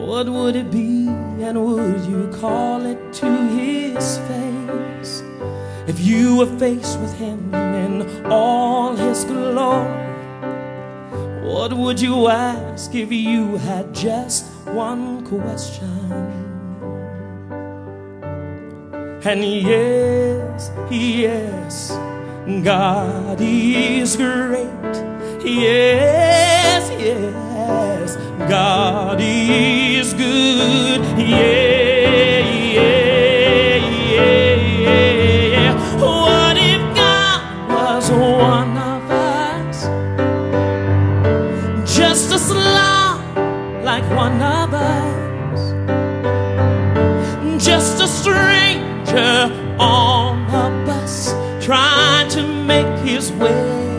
what would it be, and would you call it to his face? If you were faced with him in all his glory, what would you ask if you had just one question? And yes, yes, God is great. Yes, yes, God is good. Yeah, yeah, yeah. What if God was one of us, just a slob like one of us, just a stranger on a bus trying to make his way?